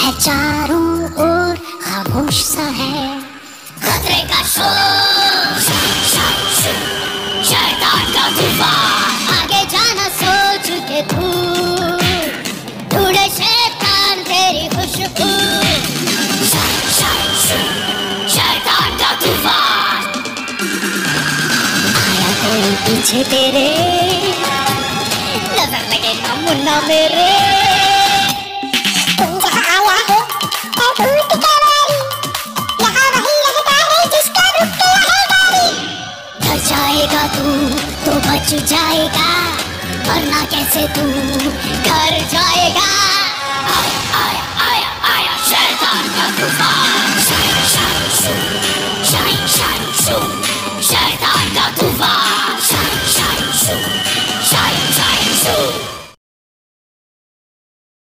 है चारों ओर खामोश सा है खतरे का शोर, शैतान का तूफान। आगे जाना सोच के तू ढूंढे शैतान तेरी खुशबू। शैतान का तूफान आया कोई पीछे तेरे, नजर लगे ना मुन्ना मेरे। तुम जहाँ आया है भूत का वारी, यहाँ वही रहता है जिसका रुक गया है गाड़ी। डर जाएगा तू तो बच जाएगा, वरना कैसे तू घर जाएगा। आया आया आया आया शैतान का तूफान। शाइन शाइन शू, शैतान का तूफान। Shine shine shoo, shine shine शू।